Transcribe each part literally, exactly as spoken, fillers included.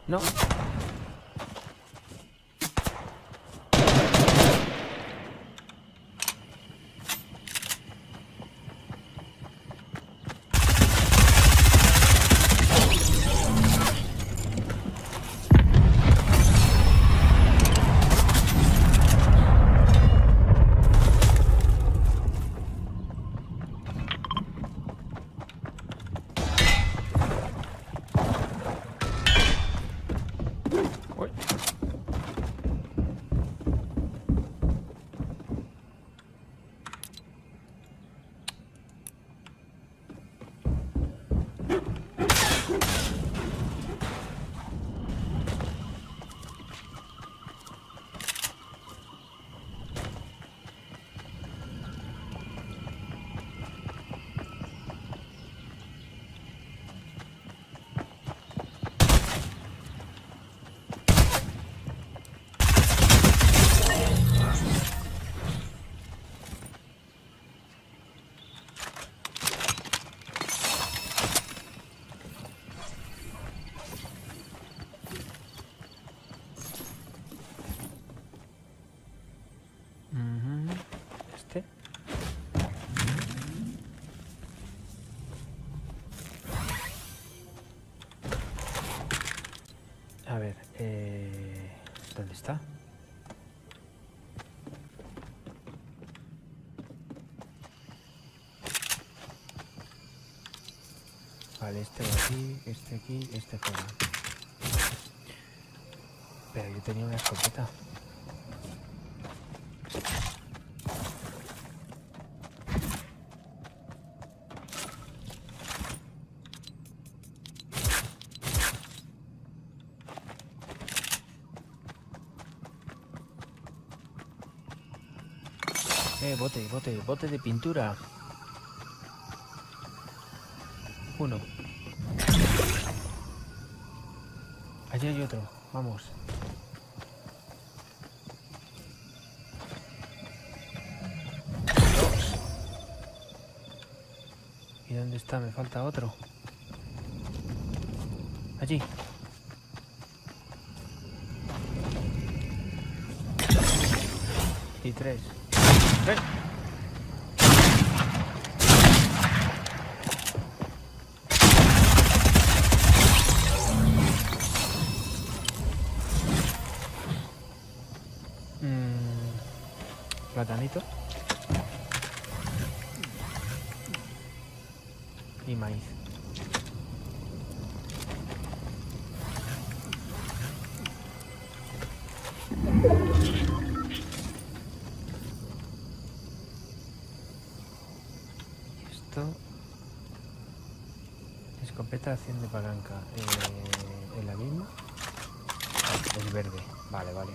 No. Uy. Ujú. Este. A ver, eh, ¿dónde está? Vale, este va aquí, este aquí, este fuera. Pero yo tenía una escopeta. Eh, bote, bote, bote de pintura. Uno. Allí hay otro, vamos. Dos. ¿Y dónde está? Me falta otro. Allí. Y tres. ¡Ven! Mm, platanito. Y maíz. Esto. Escopeta acción de palanca. Eh, ¿En la misma? El verde. Vale, vale.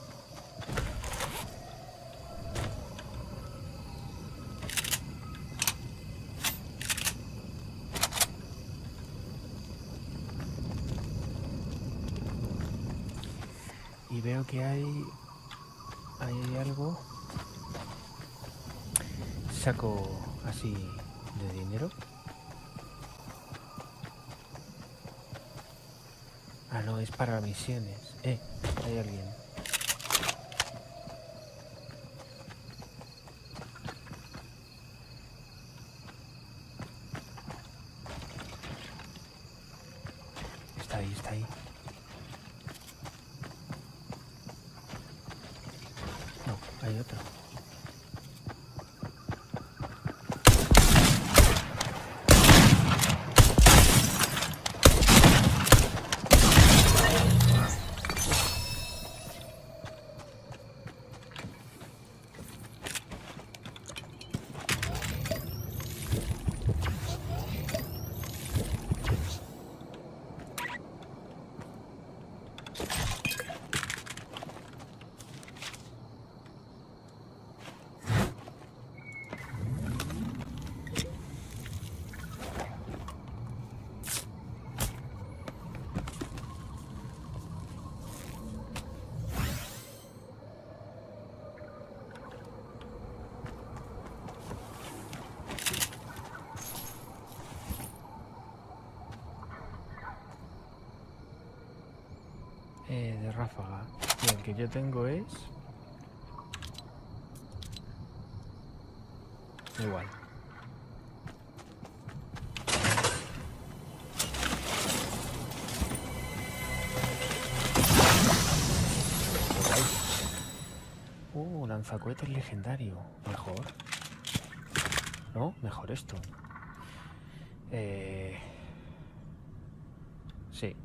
Y veo que hay... hay algo. Saco así de dinero. Ah, no, es para misiones. Eh, hay alguien. Está ahí, está ahí. No, hay otro. Eh, de ráfaga. Y el que yo tengo es... Igual. Uh, lanzacohetes legendario. Mejor. No, mejor esto. Eh... Sí.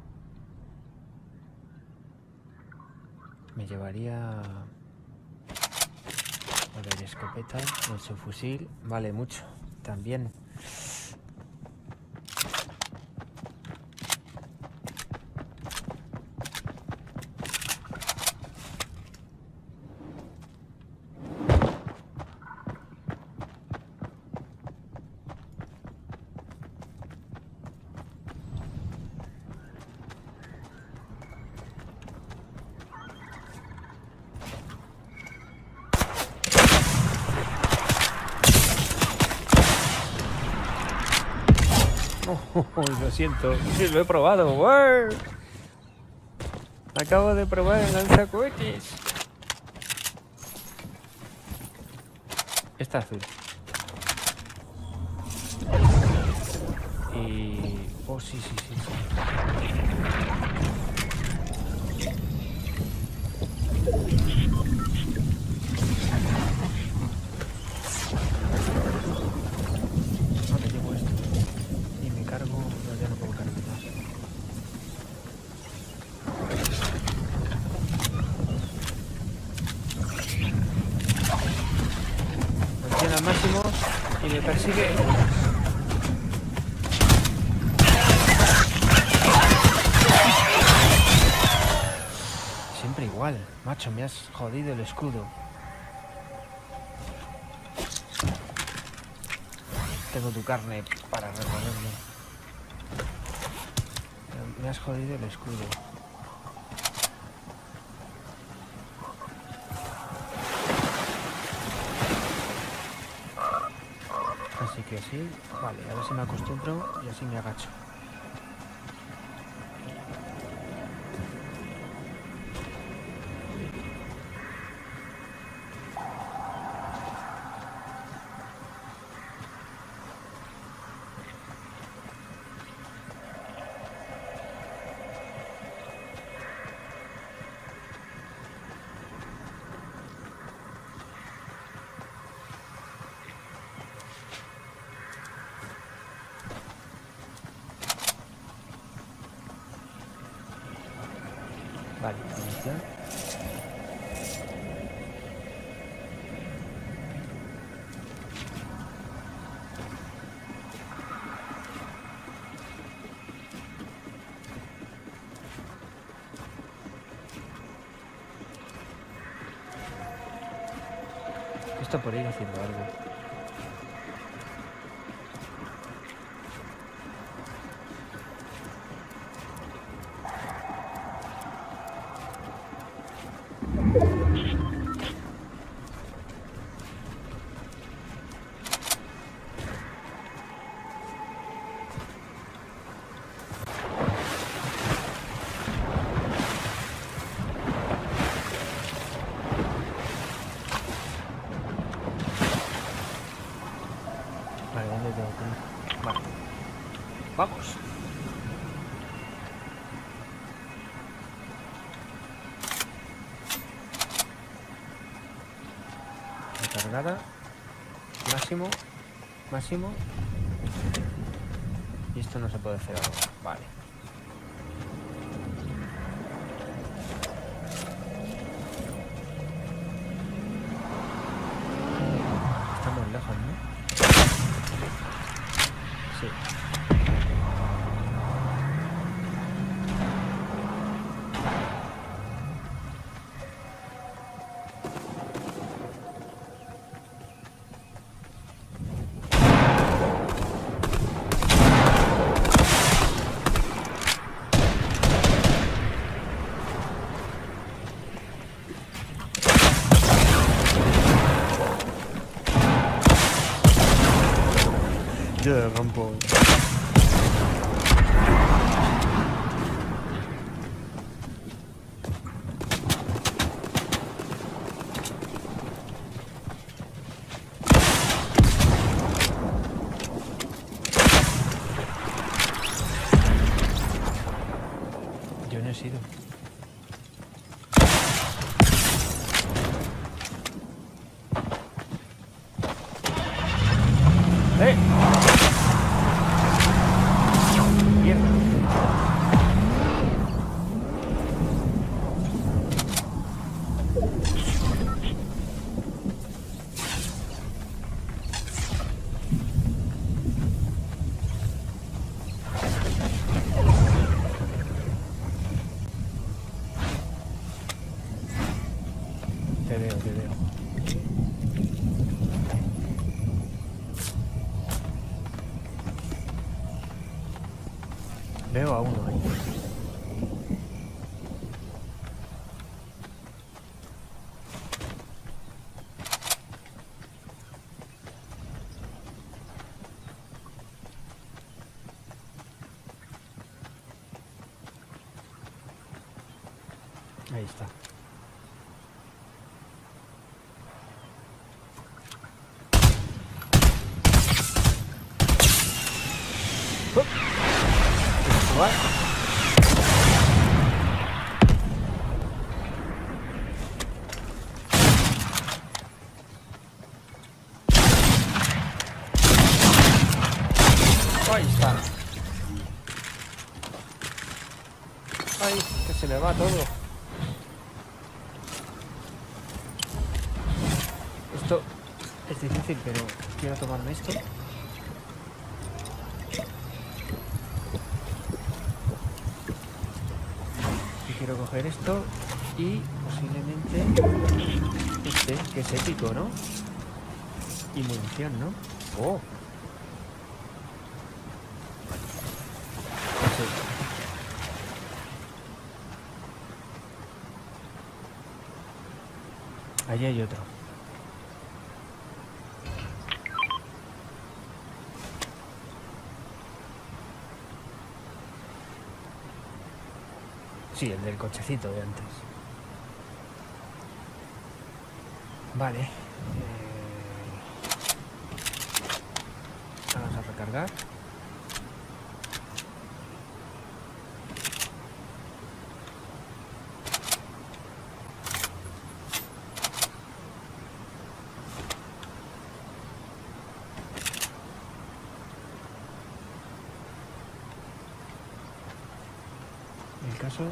Me llevaría... A ver, escopeta, el subfusil, vale mucho. También. Oh, lo siento, sí, lo he probado. ¡Wow! Acabo de probar el lanzacohetes. Está azul. Y... Oh, sí, sí, sí, sí. Ahora llevo esto. Y me cargo... No, ya no puedo cargar más. Me tiene al máximo y me persigue. Siempre igual. Macho, me has jodido el escudo. Tengo tu carne para recorrerlo. Me has jodido el escudo. Así que así, vale, a ver si me acostumbro y así me agacho. Vale, munición. Esto por ir haciendo algo. Vale, ¿dónde tengo que ir? Vale. ¡Vamos! Recargada. Máximo. Máximo. Y esto no se puede hacer ahora. Vale. Estamos lejos, ¿no? Sí. Ya, campo. he sido. ¡Eh! Mierda. Te veo, te veo. Veo a uno ahí. Ahí está. ¡Oh! ¿What? Ahí está. Ay, que se le va todo. Esto es difícil, pero quiero tomarme esto. Y quiero coger esto y posiblemente este, que es épico, ¿no? Y munición, ¿no? Oh. Sí. Allí hay otro. Sí, el del cochecito de antes. Vale. Eh... Vamos a recargar. El caso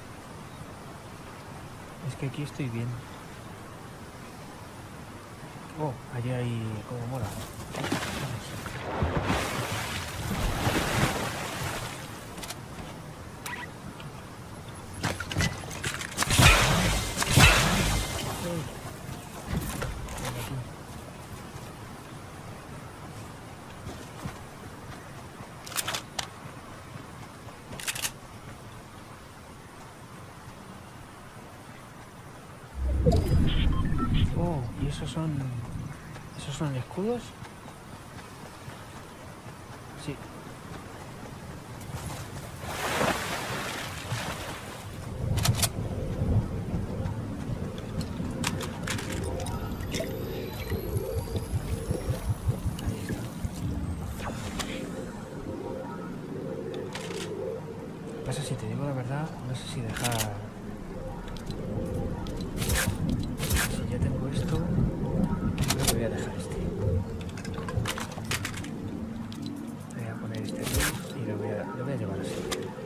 es que aquí estoy bien. Oh, allí hay como mola. Oh, ¿y esos son... esos son escudos? Sí. Ahí está. Lo que pasa, si te digo la verdad, no sé si dejar... Si ya tengo esto, creo que voy a dejar este. Voy a poner este aquí y lo voy a, lo voy a llevar así.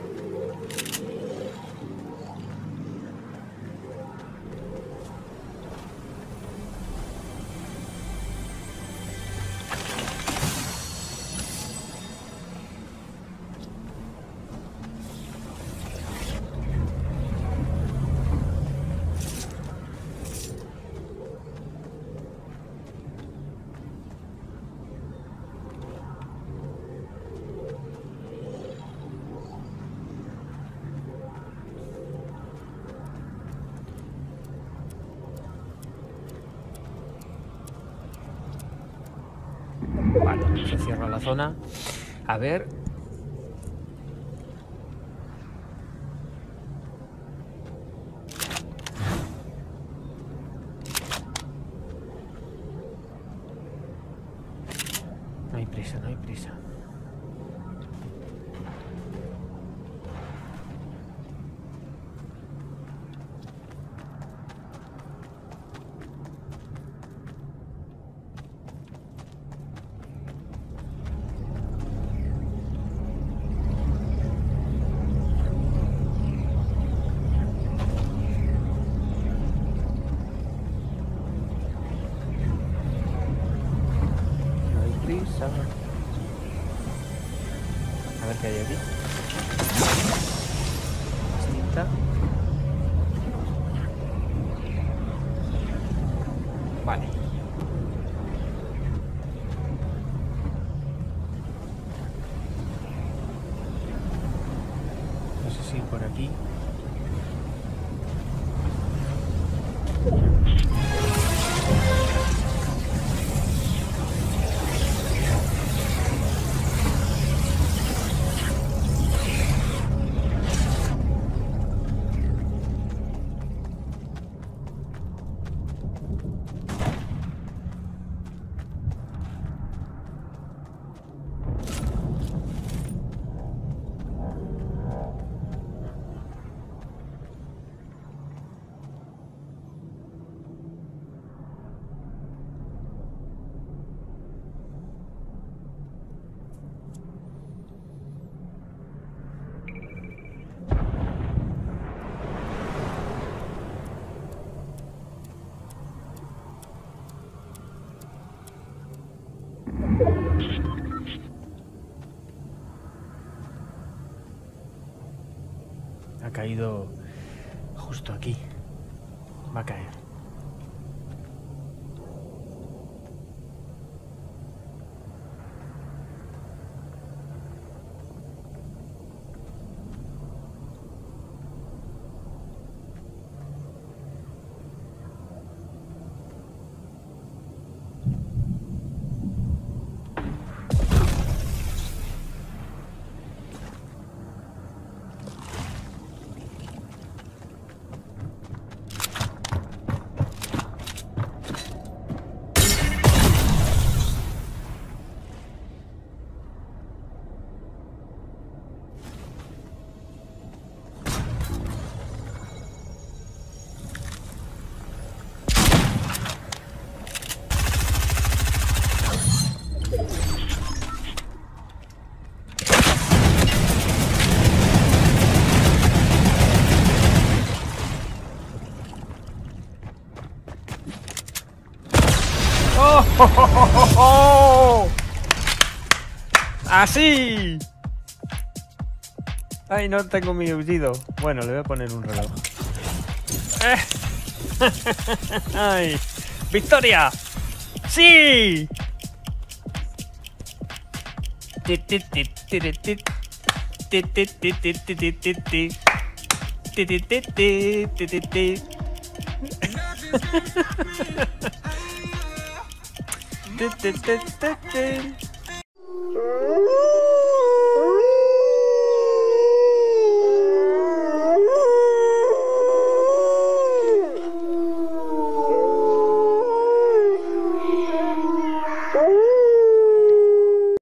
Vale, se cierra la zona. A ver. No hay prisa, no hay prisa. A ver qué hay aquí. Cinta. Vale. No sé si por aquí. Ha caído justo aquí. Va a caer. ¡Oh! ¡Oh, oh, oh, oh! ¡Así! Ay, no tengo mi aullido. Bueno, le voy a poner un reloj. ¡Eh! ¡Ay! ¡Victoria! ¡Sí!